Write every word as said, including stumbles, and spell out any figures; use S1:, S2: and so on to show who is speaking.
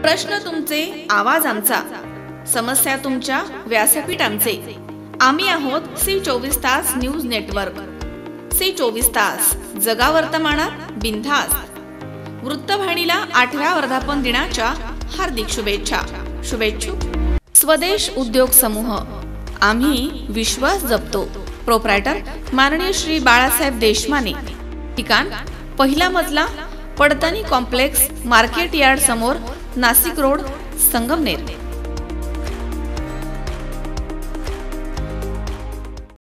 S1: प्रश्न तुमचे, आवाज आमचा, समस्या तुमच्या, व्यासपीठ आमचे. आम्ही आहोत सी चोवीस तास न्यूज नेटवर्क. सी चोवीस तास, जगा वर्तमानात बिनधास्त. वृत्तवाहिनीला आठव्या वर्धापन दिनाच्या हार्दिक शुभेच्छा. शुभेच्छुक स्वदेश उद्योग समूह. आम्ही विश्वास जपतो. प्रोप्रायटर माननीय श्री बाळासाहेब देशमाने. ठिकाण पहिला मजला, पडतणी कॉम्प्लेक्स, मार्केट यार्ड समोर, नाशिक रोड, संगमनेर.